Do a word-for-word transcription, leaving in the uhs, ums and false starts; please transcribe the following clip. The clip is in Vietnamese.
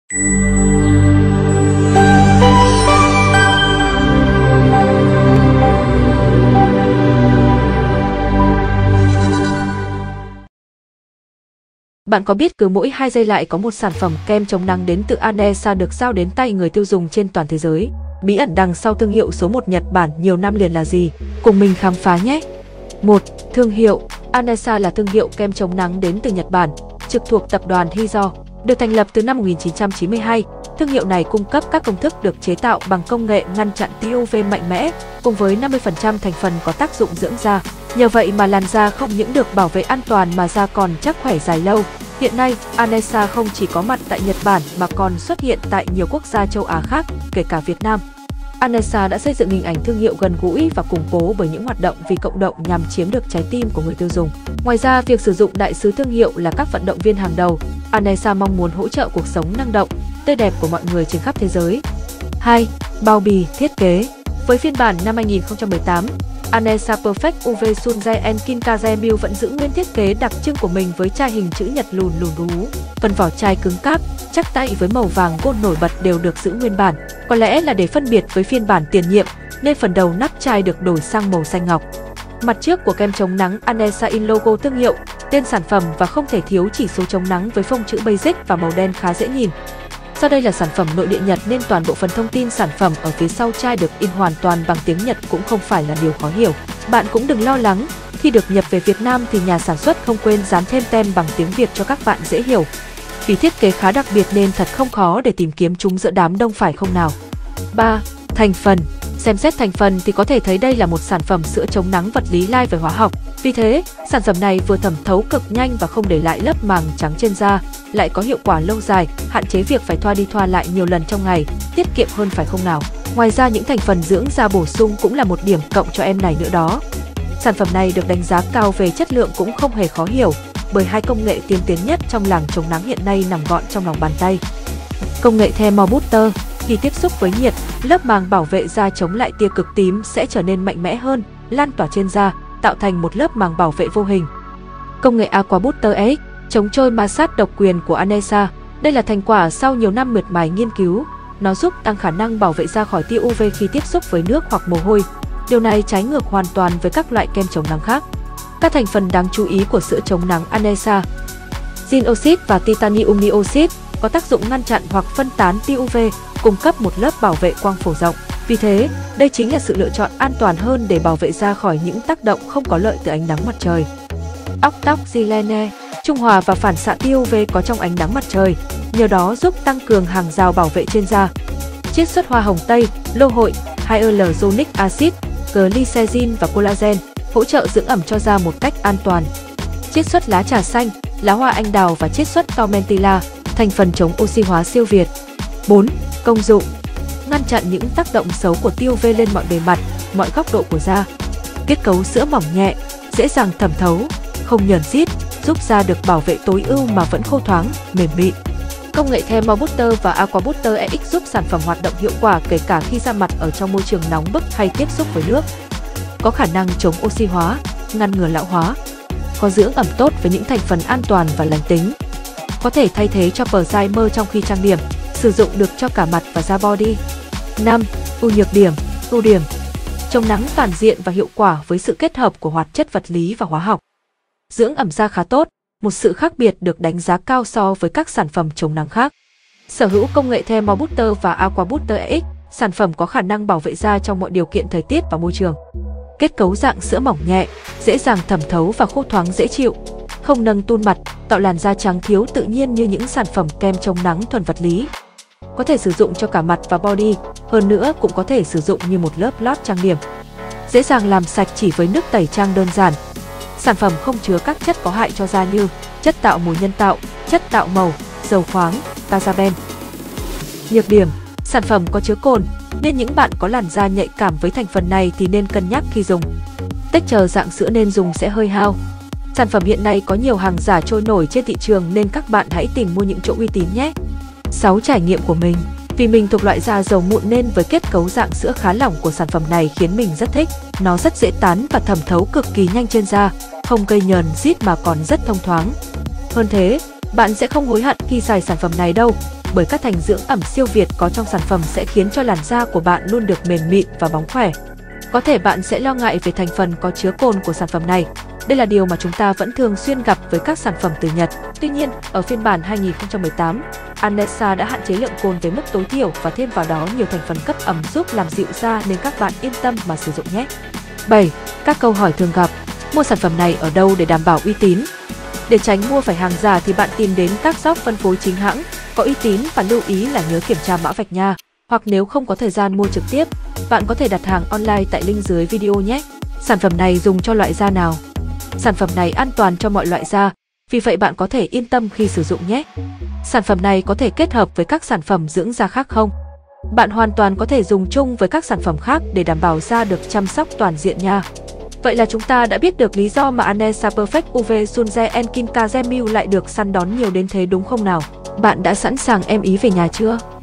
Bạn có biết cứ mỗi hai giây lại có một sản phẩm kem chống nắng đến từ Anessa được giao đến tay người tiêu dùng trên toàn thế giới? Bí ẩn đằng sau thương hiệu số một Nhật Bản nhiều năm liền là gì? Cùng mình khám phá nhé! một. Thương hiệu Anessa là thương hiệu kem chống nắng đến từ Nhật Bản, trực thuộc tập đoàn Hizo. Được thành lập từ năm một nghìn chín trăm chín mươi hai, thương hiệu này cung cấp các công thức được chế tạo bằng công nghệ ngăn chặn tia u vê mạnh mẽ, cùng với năm mươi phần trăm thành phần có tác dụng dưỡng da. Nhờ vậy mà làn da không những được bảo vệ an toàn mà da còn chắc khỏe dài lâu. Hiện nay, Anessa không chỉ có mặt tại Nhật Bản mà còn xuất hiện tại nhiều quốc gia châu Á khác, kể cả Việt Nam. Anessa đã xây dựng hình ảnh thương hiệu gần gũi và củng cố bởi những hoạt động vì cộng đồng nhằm chiếm được trái tim của người tiêu dùng. Ngoài ra, việc sử dụng đại sứ thương hiệu là các vận động viên hàng đầu, Anessa mong muốn hỗ trợ cuộc sống năng động, tươi đẹp của mọi người trên khắp thế giới. hai. Bao bì thiết kế. Với phiên bản năm hai nghìn không trăm mười tám, Anessa Perfect u vê Sunjae and Kinkaze Milk vẫn giữ nguyên thiết kế đặc trưng của mình với chai hình chữ nhật lùn lùn đú. Phần vỏ chai cứng cáp, chắc tay với màu vàng gold nổi bật đều được giữ nguyên bản. Có lẽ là để phân biệt với phiên bản tiền nhiệm nên phần đầu nắp chai được đổi sang màu xanh ngọc. Mặt trước của kem chống nắng Anessa in logo thương hiệu, tên sản phẩm và không thể thiếu chỉ số chống nắng với phông chữ Basic và màu đen khá dễ nhìn. Do đây là sản phẩm nội địa Nhật nên toàn bộ phần thông tin sản phẩm ở phía sau chai được in hoàn toàn bằng tiếng Nhật cũng không phải là điều khó hiểu. Bạn cũng đừng lo lắng, khi được nhập về Việt Nam thì nhà sản xuất không quên dán thêm tem bằng tiếng Việt cho các bạn dễ hiểu. Vì thiết kế khá đặc biệt nên thật không khó để tìm kiếm chúng giữa đám đông phải không nào? ba. Thành phần. Xem xét thành phần thì có thể thấy đây là một sản phẩm sữa chống nắng vật lý lai về hóa học. Vì thế, sản phẩm này vừa thẩm thấu cực nhanh và không để lại lớp màng trắng trên da, lại có hiệu quả lâu dài, hạn chế việc phải thoa đi thoa lại nhiều lần trong ngày, tiết kiệm hơn phải không nào? Ngoài ra, những thành phần dưỡng da bổ sung cũng là một điểm cộng cho em này nữa đó. Sản phẩm này được đánh giá cao về chất lượng cũng không hề khó hiểu, bởi hai công nghệ tiên tiến nhất trong làng chống nắng hiện nay nằm gọn trong lòng bàn tay. Công nghệ Thermal Booster. Khi tiếp xúc với nhiệt, lớp màng bảo vệ da chống lại tia cực tím sẽ trở nên mạnh mẽ hơn, lan tỏa trên da, tạo thành một lớp màng bảo vệ vô hình. Công nghệ Aqua Booster ích, chống trôi ma sát độc quyền của Anessa. Đây là thành quả sau nhiều năm miệt mài nghiên cứu. Nó giúp tăng khả năng bảo vệ da khỏi tia u vê khi tiếp xúc với nước hoặc mồ hôi. Điều này trái ngược hoàn toàn với các loại kem chống nắng khác. Các thành phần đáng chú ý của sữa chống nắng Anessa: Zinc oxide và titanium dioxide có tác dụng ngăn chặn hoặc phân tán tia u vê, cung cấp một lớp bảo vệ quang phổ rộng. Vì thế, đây chính là sự lựa chọn an toàn hơn để bảo vệ da khỏi những tác động không có lợi từ ánh nắng mặt trời. Octoxylene, trung hòa và phản xạ tia u vê có trong ánh nắng mặt trời, nhờ đó giúp tăng cường hàng rào bảo vệ trên da. Chiết xuất hoa hồng tây, lô hội, hyaluronic acid, glycerin và collagen, hỗ trợ dưỡng ẩm cho da một cách an toàn. Chiết xuất lá trà xanh, lá hoa anh đào và chiết xuất Tormentilla, thành phần chống oxy hóa siêu việt. bốn. Công dụng. Ngăn chặn những tác động xấu của tia u vê lên mọi bề mặt, mọi góc độ của da. Kết cấu sữa mỏng nhẹ, dễ dàng thẩm thấu, không nhờn rít, giúp da được bảo vệ tối ưu mà vẫn khô thoáng, mềm mịn. Công nghệ Thermal Booster và Aqua Booster ích giúp sản phẩm hoạt động hiệu quả kể cả khi da mặt ở trong môi trường nóng bức hay tiếp xúc với nước. Có khả năng chống oxy hóa, ngăn ngừa lão hóa. Có dưỡng ẩm tốt với những thành phần an toàn và lành tính. Có thể thay thế cho primer trong khi trang điểm, sử dụng được cho cả mặt và da body. năm. Ưu nhược điểm. Ưu điểm. Chống nắng toàn diện và hiệu quả với sự kết hợp của hoạt chất vật lý và hóa học. Dưỡng ẩm da khá tốt, một sự khác biệt được đánh giá cao so với các sản phẩm chống nắng khác. Sở hữu công nghệ Thermal Booster và Aqua Booster ích, sản phẩm có khả năng bảo vệ da trong mọi điều kiện thời tiết và môi trường. Kết cấu dạng sữa mỏng nhẹ, dễ dàng thẩm thấu và khô thoáng dễ chịu. Không nâng tun mặt, tạo làn da trắng thiếu tự nhiên như những sản phẩm kem chống nắng thuần vật lý. Có thể sử dụng cho cả mặt và body, hơn nữa cũng có thể sử dụng như một lớp lót trang điểm. Dễ dàng làm sạch chỉ với nước tẩy trang đơn giản. Sản phẩm không chứa các chất có hại cho da như chất tạo mùi nhân tạo, chất tạo màu, dầu khoáng, paraben. Nhược điểm. Sản phẩm có chứa cồn, nên những bạn có làn da nhạy cảm với thành phần này thì nên cân nhắc khi dùng. Texture dạng sữa nên dùng sẽ hơi hao. Sản phẩm hiện nay có nhiều hàng giả trôi nổi trên thị trường nên các bạn hãy tìm mua những chỗ uy tín nhé. sáu. Trải nghiệm của mình. Vì mình thuộc loại da dầu mụn nên với kết cấu dạng sữa khá lỏng của sản phẩm này khiến mình rất thích. Nó rất dễ tán và thẩm thấu cực kỳ nhanh trên da, không gây nhờn rít mà còn rất thông thoáng. Hơn thế, bạn sẽ không hối hận khi xài sản phẩm này đâu. bởi các thành dưỡng ẩm siêu việt có trong sản phẩm sẽ khiến cho làn da của bạn luôn được mềm mịn và bóng khỏe. Có thể bạn sẽ lo ngại về thành phần có chứa cồn của sản phẩm này. Đây là điều mà chúng ta vẫn thường xuyên gặp với các sản phẩm từ Nhật. Tuy nhiên, ở phiên bản hai nghìn không trăm mười tám, Anessa đã hạn chế lượng cồn về mức tối thiểu và thêm vào đó nhiều thành phần cấp ẩm giúp làm dịu da nên các bạn yên tâm mà sử dụng nhé. bảy. Các câu hỏi thường gặp. Mua sản phẩm này ở đâu để đảm bảo uy tín? Để tránh mua phải hàng giả thì bạn tìm đến các shop phân phối chính hãng, có uy tín và lưu ý là nhớ kiểm tra mã vạch nha. Hoặc nếu không có thời gian mua trực tiếp, bạn có thể đặt hàng online tại link dưới video nhé. Sản phẩm này dùng cho loại da nào? Sản phẩm này an toàn cho mọi loại da, vì vậy bạn có thể yên tâm khi sử dụng nhé. Sản phẩm này có thể kết hợp với các sản phẩm dưỡng da khác không? Bạn hoàn toàn có thể dùng chung với các sản phẩm khác để đảm bảo da được chăm sóc toàn diện nha. Vậy là chúng ta đã biết được lý do mà Anessa Perfect u vê Sunze Enkin Kazemil lại được săn đón nhiều đến thế đúng không nào? Bạn đã sẵn sàng em ý về nhà chưa?